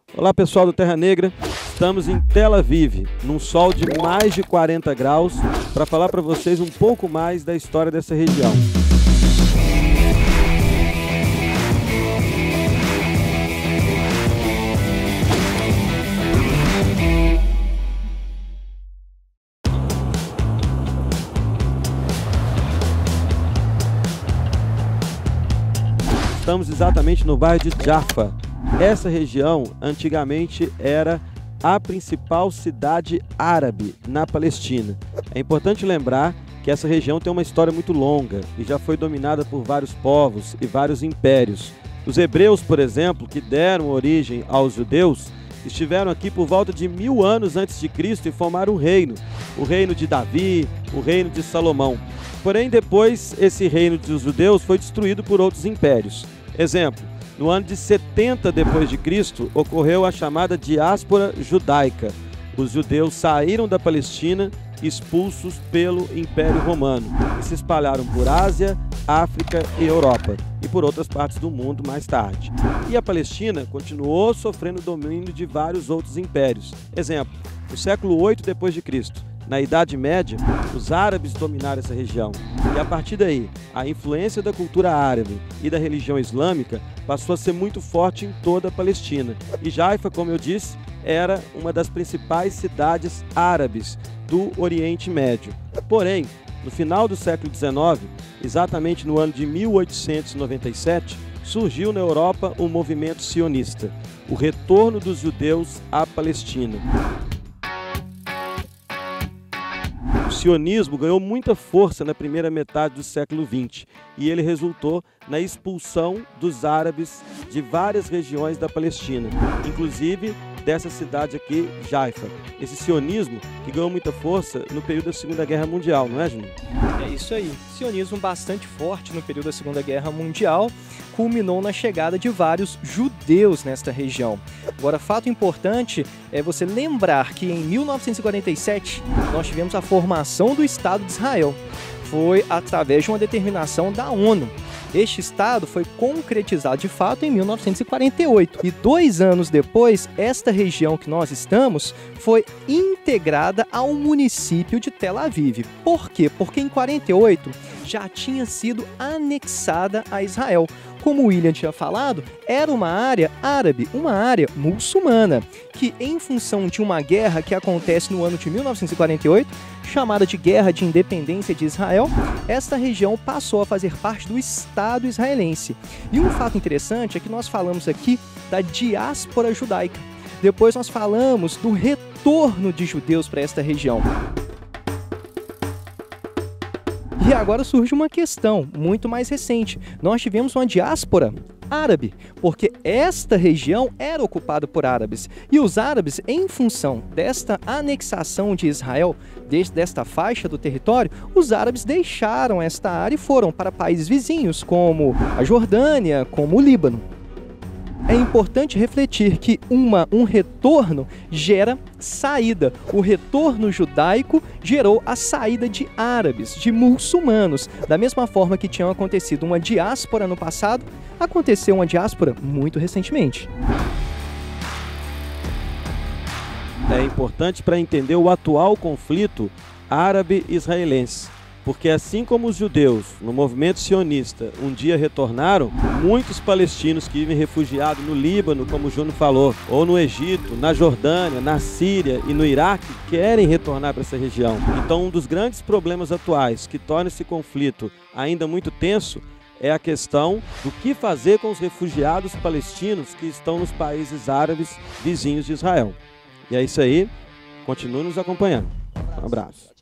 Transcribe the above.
Olá pessoal do Terra Negra, estamos em Tel Aviv, num sol de mais de 40 graus, para falar para vocês um pouco mais da história dessa região. Estamos exatamente no bairro de Jaffa. Essa região antigamente era a principal cidade árabe na Palestina. É importante lembrar que essa região tem uma história muito longa e já foi dominada por vários povos e vários impérios. Os hebreus, por exemplo, que deram origem aos judeus, estiveram aqui por volta de 1000 anos antes de Cristo e formaram um reino, o reino de Davi, o reino de Salomão. Porém, depois esse reino dos judeus foi destruído por outros impérios. Exemplo, no ano de 70 depois de Cristo, ocorreu a chamada diáspora judaica. Os judeus saíram da Palestina expulsos pelo Império Romano e se espalharam por Ásia, África e Europa e por outras partes do mundo mais tarde. E a Palestina continuou sofrendo o domínio de vários outros impérios. Exemplo, no século 8 depois de Cristo, na Idade Média, os árabes dominaram essa região e a partir daí, a influência da cultura árabe e da religião islâmica passou a ser muito forte em toda a Palestina. E Jaffa, como eu disse, era uma das principais cidades árabes do Oriente Médio. Porém, no final do século XIX, exatamente no ano de 1897, surgiu na Europa um movimento sionista, o retorno dos judeus à Palestina. O sionismo ganhou muita força na primeira metade do século XX e ele resultou na expulsão dos árabes de várias regiões da Palestina, inclusive dessa cidade aqui, Jaffa. Esse sionismo que ganhou muita força no período da Segunda Guerra Mundial, não é, Juninho? É isso aí. Sionismo bastante forte no período da Segunda Guerra Mundial, culminou na chegada de vários judeus nesta região. Agora, fato importante é você lembrar que em 1947 nós tivemos a formação do Estado de Israel. Foi através de uma determinação da ONU. Este Estado foi concretizado de fato em 1948 e 2 anos depois, esta região que nós estamos foi integrada ao município de Tel Aviv. Por quê? Porque em 48 já tinha sido anexada a Israel. Como o William tinha falado, era uma área árabe, uma área muçulmana, que em função de uma guerra que acontece no ano de 1948, chamada de Guerra de Independência de Israel, esta região passou a fazer parte do Estado israelense. E um fato interessante é que nós falamos aqui da diáspora judaica. Depois nós falamos do retorno de judeus para esta região. E agora surge uma questão muito mais recente. Nós tivemos uma diáspora árabe, porque esta região era ocupada por árabes. E os árabes, em função desta anexação de Israel, desta faixa do território, os árabes deixaram esta área e foram para países vizinhos, como a Jordânia, como o Líbano. É importante refletir que um retorno gera saída. O retorno judaico gerou a saída de árabes, de muçulmanos. Da mesma forma que tinha acontecido uma diáspora no passado, aconteceu uma diáspora muito recentemente. É importante para entender o atual conflito árabe-israelense. Porque assim como os judeus, no movimento sionista, um dia retornaram, muitos palestinos que vivem refugiados no Líbano, como o Júnior falou, ou no Egito, na Jordânia, na Síria e no Iraque, querem retornar para essa região. Então, um dos grandes problemas atuais que torna esse conflito ainda muito tenso é a questão do que fazer com os refugiados palestinos que estão nos países árabes vizinhos de Israel. E é isso aí, continue nos acompanhando. Um abraço.